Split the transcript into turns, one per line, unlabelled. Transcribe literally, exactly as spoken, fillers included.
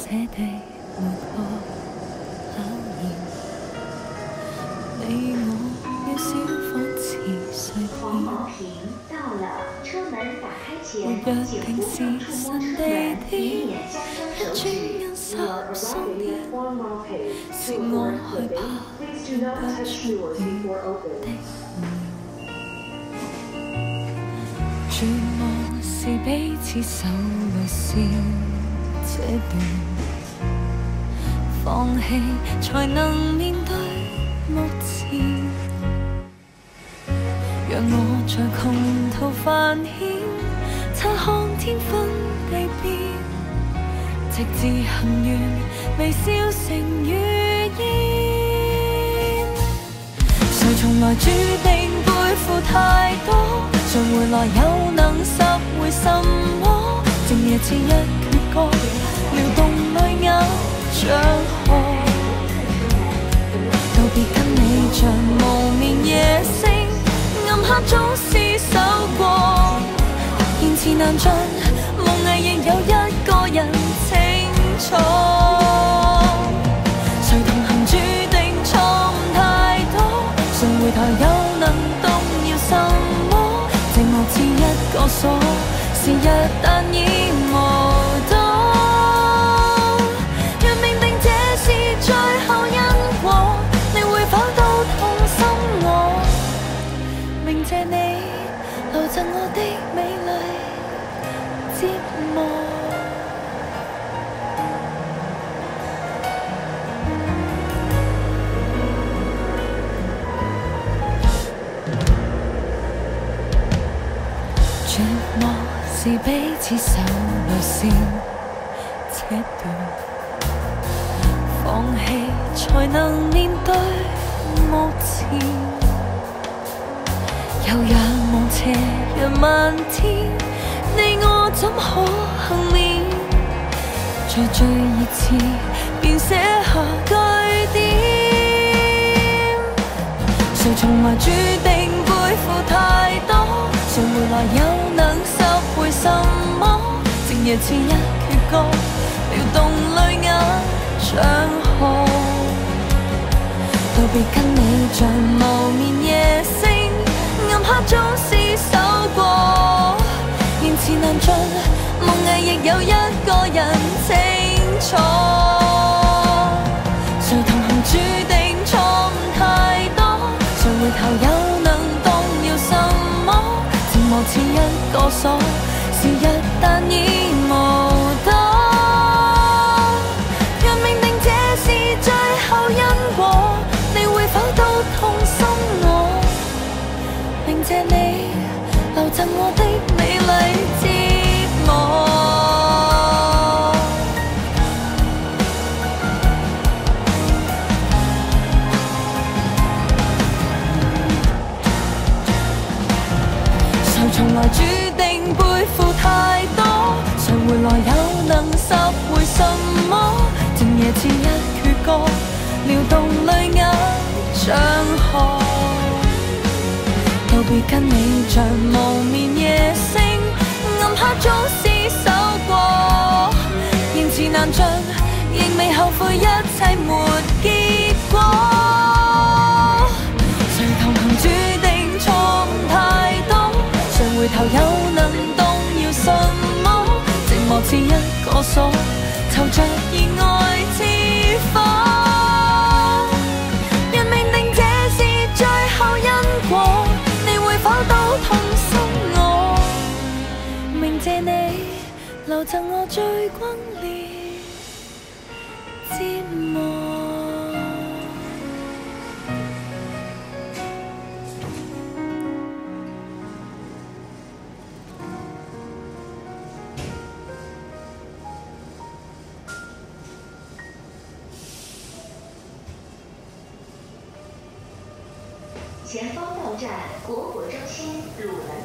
捨地沒個考驗，你我渺小仿似碎
黄毛
片。
坪到了，车門打開前，
活躍
請
竟是
不要觸摸
神
車門，
地
以免加深手指。
一轉眼十數年，是我害怕認不出你的面。絕望是彼此手裏線這段，放棄才能面對目前。讓我在窮途繁衍，察看天分地變，直至幸願微笑成語言。誰從來注定背負太多，像回來又能拾回什麼？靜夜似一闕歌，撩動淚眼像河。道別跟你像無眠夜星，暗黑總廝守過，言辭難盡，夢囈亦有一個人清楚。誰同行注定錯誤太多，誰回頭又能動搖什麼？寂寞似一個鎖，是日但已無多。若命定這是最後因果，你會否都痛心我？明謝你留贈我的美麗折磨。絕望是彼此手裏線這段，放棄才能面對目前。有仰望斜陽漫天，你我怎可幸免？在最熱刺便寫下句點。誰從來注定背負太多，誰回來又能拾回什麼？靜夜似一闕歌，撩動淚眼像河。道別跟你像無眠夜星，暗黑中廝守過，言辭難盡，夢囈亦有一個人清楚。誰同行注定錯誤太多，誰回頭又能動搖什麼？寂寞似一個鎖，是日但已無多。若命定這是最後因果，你會否都痛心我？明謝你留贈我的美麗折磨。誰從來注定背負太多，誰回來又能拾回什麼？靜夜似一闕歌，撩動淚眼像河。道別跟你像無眠夜星，暗黑中廝守過，言辭難盡，仍未後悔一切沒結果。誰同行注定錯誤太多，誰回頭又能動搖什麼？寂寞似一個鎖，囚着熱愛似火。若命定這是最後因果，你會否都痛心我？明謝你留贈我最轟烈折磨。
前方到站国火中心鲁能